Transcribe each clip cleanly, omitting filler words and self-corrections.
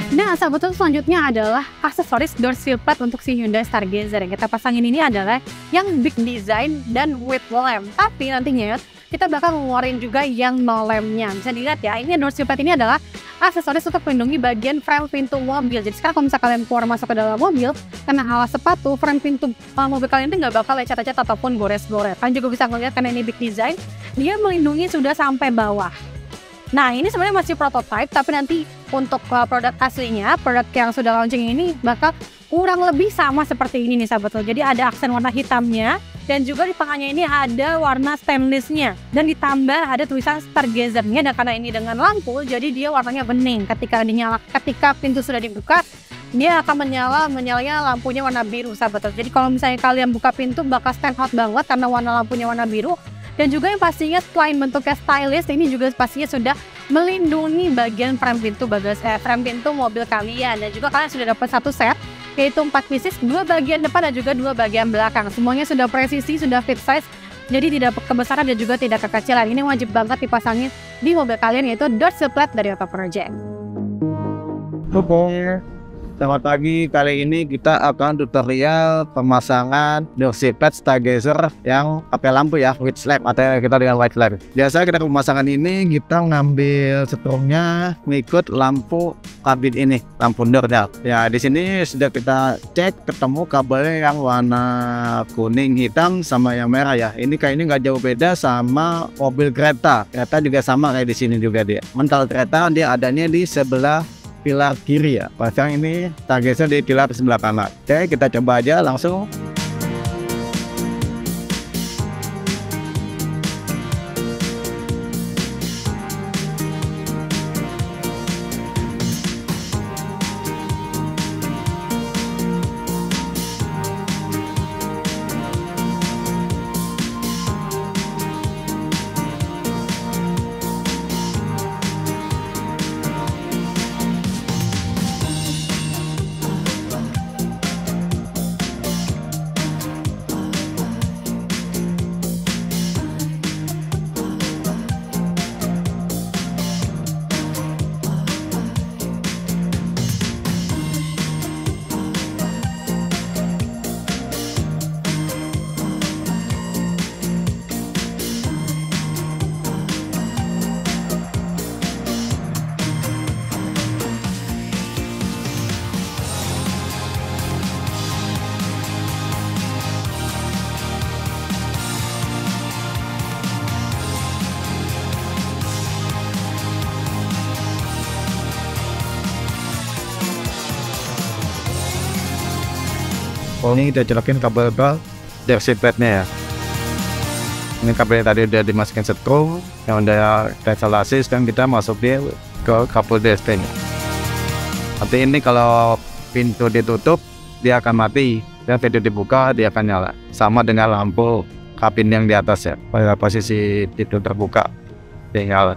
Nah, sahabat selanjutnya adalah aksesoris door sill pad untuk si Hyundai Stargazer. Yang kita pasangin ini adalah yang big design dan with lamp. Tapi nantinya kita bakal ngeluarin juga yang no lampnya. Bisa dilihat ya, ini door sill pad ini adalah aksesoris untuk melindungi bagian frame pintu mobil. Jadi sekarang kalau misalnya kalian keluar masuk ke dalam mobil, karena alas sepatu, frame pintu mobil kalian itu nggak bakal lecet-lecet ataupun gores-gores. Kalian juga bisa ngeliat karena ini big design, dia melindungi sudah sampai bawah. Nah, ini sebenarnya masih prototype, tapi nanti untuk produk aslinya, produk yang sudah launching ini bakal kurang lebih sama seperti ini nih sahabat. Jadi ada aksen warna hitamnya, dan juga di tengahnya ini ada warna stainlessnya, dan ditambah ada tulisan Stargazer-nya. Dan karena ini dengan lampu, jadi dia warnanya bening. Ketika pintu sudah dibuka, dia akan menyalanya lampunya warna biru sahabat. Jadi kalau misalnya kalian buka pintu bakal stand out banget karena warna lampunya warna biru. Dan juga yang pastinya selain bentuknya stylish, ini juga pastinya sudah melindungi bagian frame pintu mobil kalian. Dan juga kalian sudah dapat satu set, yaitu 4 pieces, 2 bagian depan dan juga 2 bagian belakang. Semuanya sudah presisi, sudah fit size, jadi tidak kebesaran dan juga tidak kekecilan. Ini wajib banget dipasangin di mobil kalian, yaitu door sill pad dari Auto Project. Selamat pagi, kali ini kita akan tutorial pemasangan door sill pad Stargazer yang pakai lampu ya, with lamp atau kita dengan white lamp. Biasa kita pemasangan ini kita ngambil setrumnya mengikut lampu kabin ini, lampu doornya. Ya di sini sudah kita cek ketemu kabelnya yang warna kuning, hitam sama yang merah ya. Ini kayaknya nggak jauh beda sama mobil kereta. Kereta juga sama kayak di sini juga dia. Mental kereta dia adanya di sebelah pilar kiri ya, pasang ini Stargazer di pilar sebelah kanan. Oke, kita coba aja langsung. Ini kita colokin kabel ke door sill padnya ya. Ini kabelnya tadi udah dimasukin setrum yang udah kita instalasi, dan kita masukin ke kabel DSP nya. Nanti ini kalau pintu ditutup dia akan mati, dan pintu dibuka dia akan nyala. Sama dengan lampu kabin yang di atas ya, pada posisi pintu terbuka dia nyala.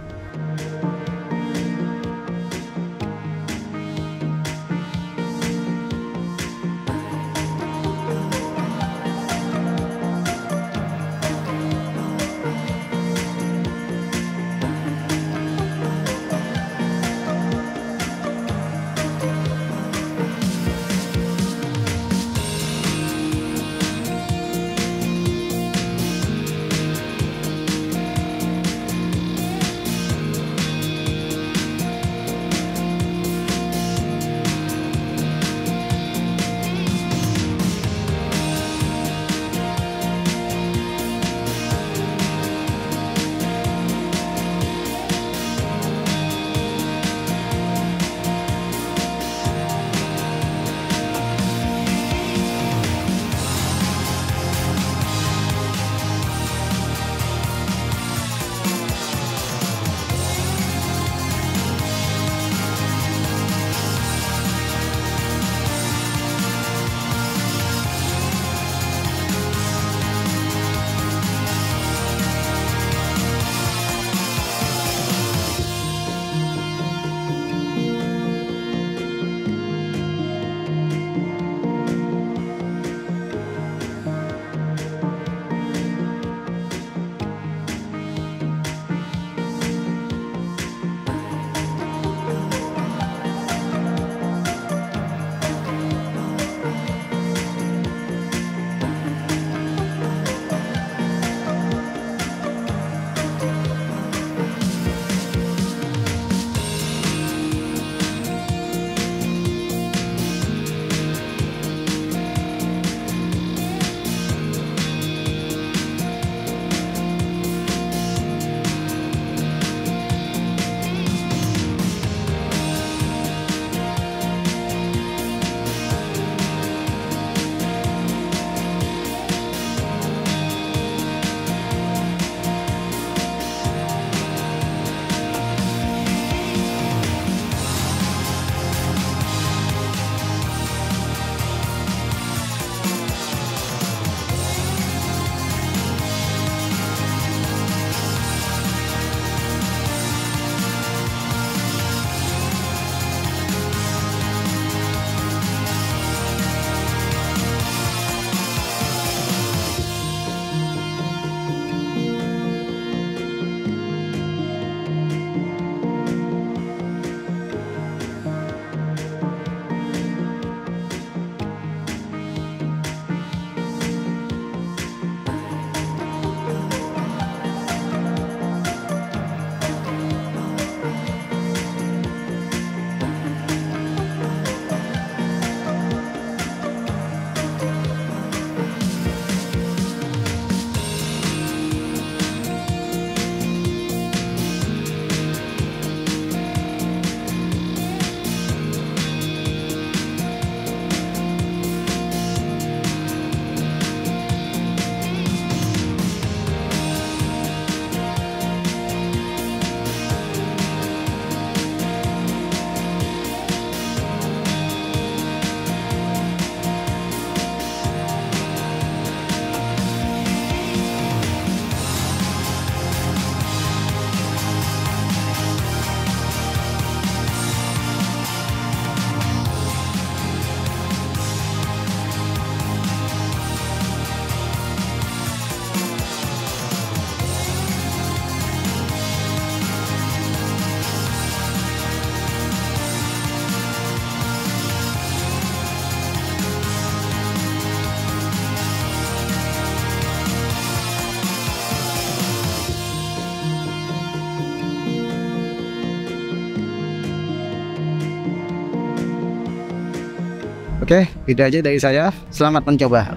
Oke, itu aja dari saya. Selamat mencoba.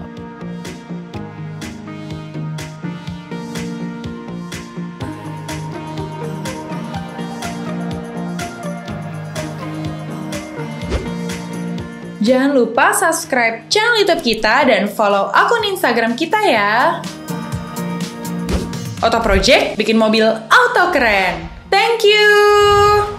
Jangan lupa subscribe channel YouTube kita dan follow akun Instagram kita ya. Auto Project bikin mobil auto keren. Thank you!